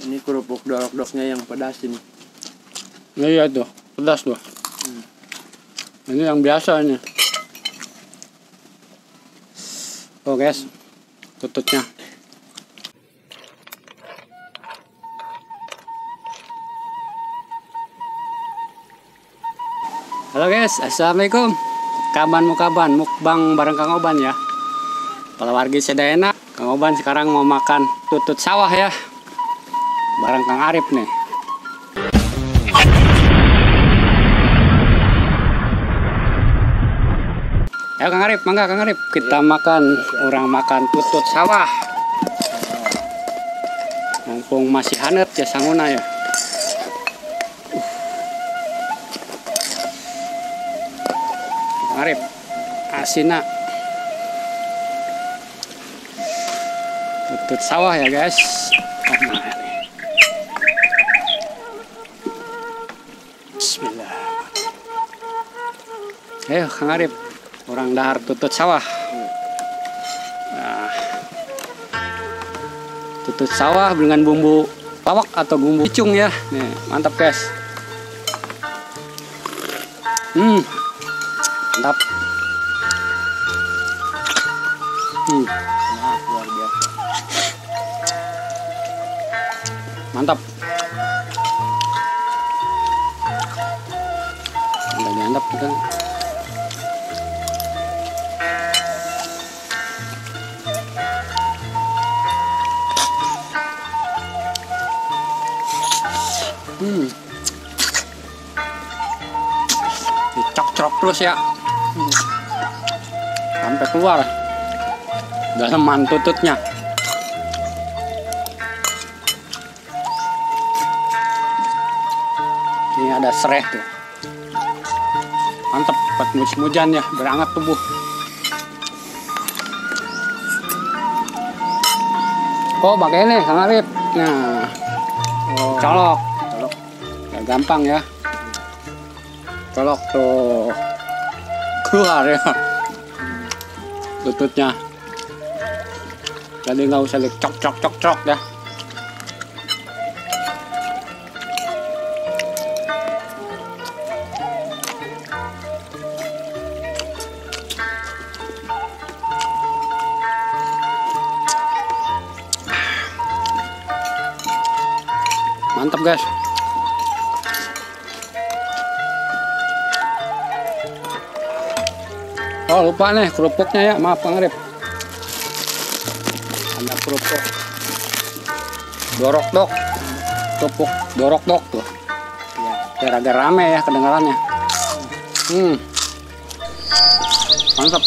Ini kerupuk dorok-doroknya yang pedas ini. Iya tuh, pedas tuh. Ini yang biasa ini. Oh guys, tututnya. Halo guys, assalamualaikum. Kaban mukaban, mukbang bareng Kang Oban ya. Kalau wargi sedena, Kang Oban sekarang mau makan tutut sawah ya. Bareng Kang Arif nih. Ayo Kang Arif, mangga Kang Arif. Kita makan, orang makan tutut sawah. Mumpung masih hangat ya sanguna ya. Kang Arif, asina. Tutut sawah ya guys. Bismillah. Ayo Kang Arif, orang dahar tutut sawah. Nah, tutut sawah dengan bumbu lawak atau bumbu icung ya. Nih, mantap guys. Mantap. Nah, luar biasa. Mantap. Udah mantap kan. Dicok-cok terus ya. Sampai keluar dalaman tututnya. Ini ada sereh tuh. Mantap buat musim hujan ya, berangat tubuh. Oh, pakai ini Kang Arif. Nah, colok. Ya, gampang ya. Colok tuh. Keluar ya. Tututnya. Jadi nggak usah cok ya. Mantap guys. Oh lupa nih kerupuknya ya, maaf Kang Arif. Ada kerupuk dorok-dok, kerupuk dorok-dok tuh. Biar agak rame ya kedengarannya. Mantap.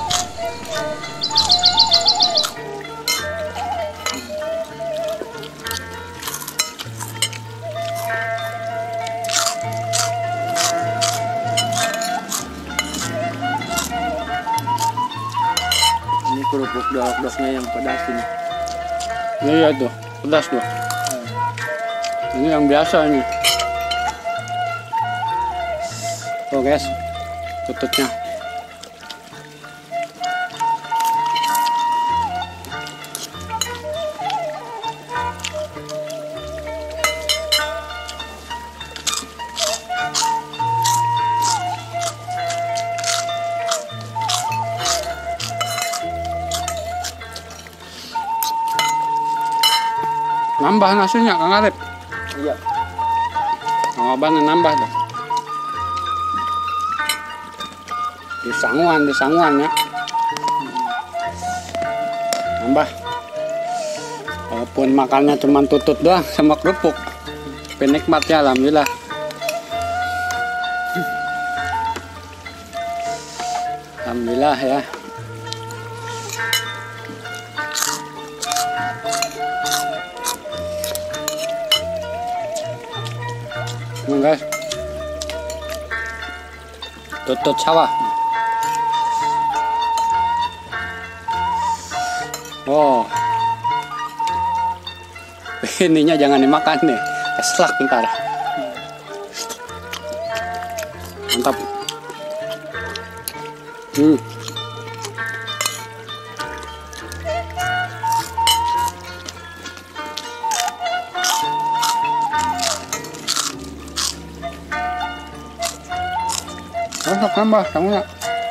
Ini kerupuk dorok-doroknya yang pedas ini. Iya tuh, pedas tuh. Ini yang biasa ini. Tuh guys, tututnya. Nambah nasinya Kang Arif. Iya. Kang Oban nambah tuh. Disanguan ya. Nambah. Walaupun makannya cuma tutut doang sama kerupuk. Penikmatnya alhamdulillah. Alhamdulillah ya. Guys, tutut sawah. Oh, ininya jangan dimakan nih, keselak ntar. Mantap. Masuk nambah sangunya.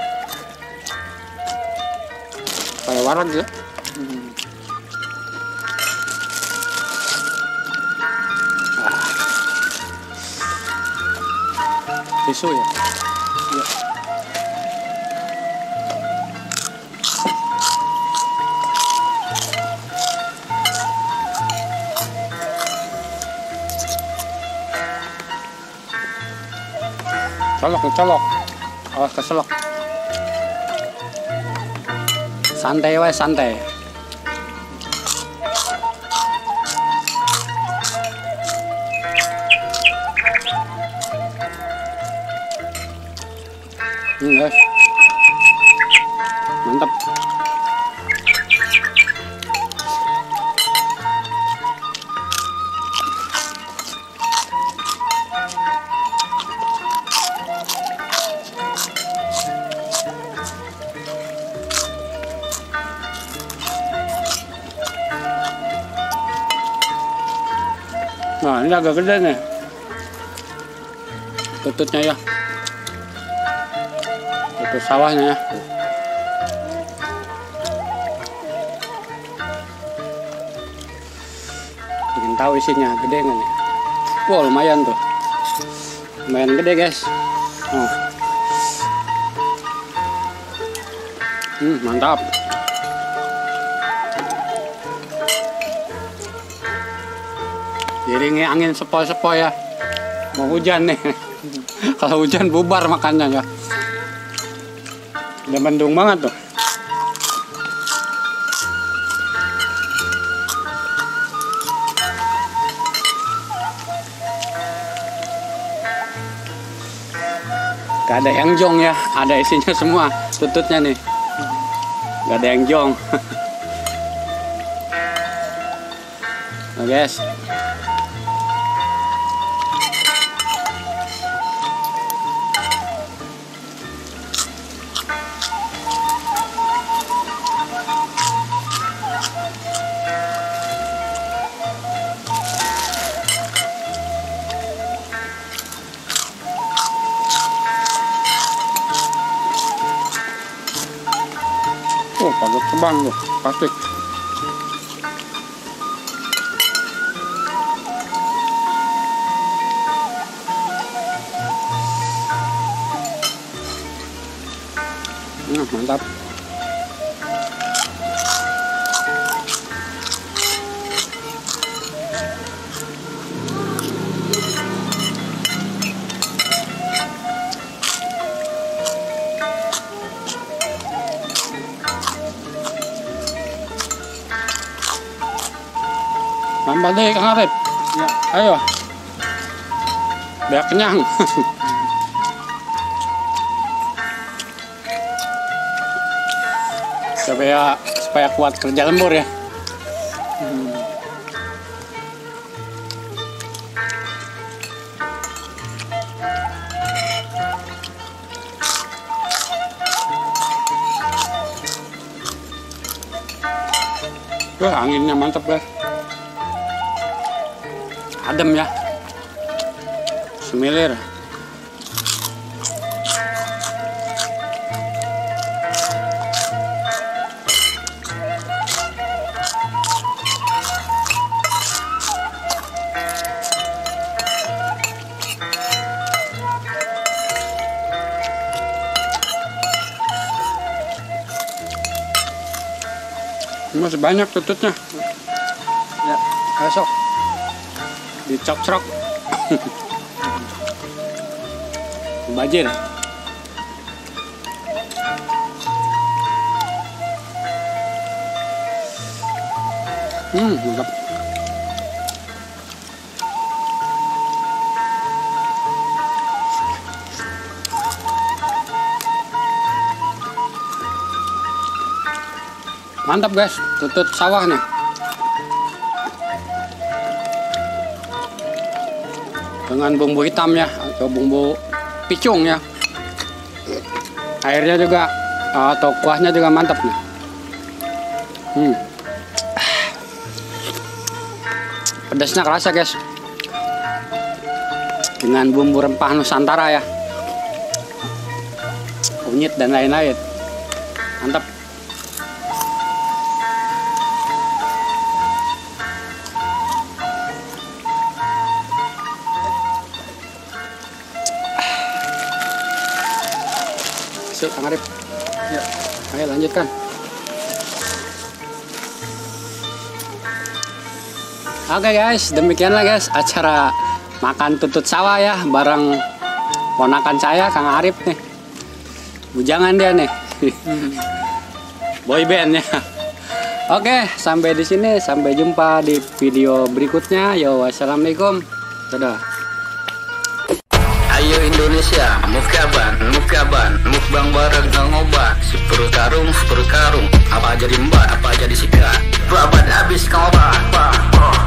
Kayak warag ya. Tisu ya. Iya. Colok. Awas keselok. Santai wae santai. Guys. Mantap. Nah, ini agak gede nih. Tututnya ya. Tutut sawahnya ya. Bikin tahu isinya gede nggak nih? Wow, lumayan tuh. Lumayan gede guys. Oh. Mantap. Diiringi angin sepoi-sepoi ya. Mau hujan nih. Kalau hujan bubar makannya ya. Udah mendung banget tuh. Gak ada yang jong ya. Ada isinya semua tututnya nih. Gak ada yang jong. Nah guys. Oh, pakai terbang tuh, plastik. Mantap. Tambah deh Kang Arif. Ya. Ayo. Biar kenyang. supaya kuat kerja lembur ya. Wah, anginnya mantap guys. Adem ya. Semilir. Masih banyak tututnya. Ya. Ayo sok. Dicok-crok. Bajir. Mantap. Mantap guys, tutut sawah nih. Dengan bumbu hitam ya, atau bumbu picung ya. Airnya juga atau kuahnya juga mantap nih. Pedasnya kerasa guys. Dengan bumbu rempah Nusantara ya. kunyit dan lain-lain. Mantap. Yuk, Kang Arif. Ya. Ayo lanjutkan. Oke guys, demikianlah guys acara makan tutut sawah ya bareng ponakan saya Kang Arif nih. Bujangan dia nih. Boy band ya. Oke, sampai di sini, sampai jumpa di video berikutnya. Yo, wassalamualaikum. Dadah. Ayo Indonesia, mukabang bareng Kang Oban. Seperut karung, apa jadi mbak, apa jadi sikat. Babat habis Kang Oban.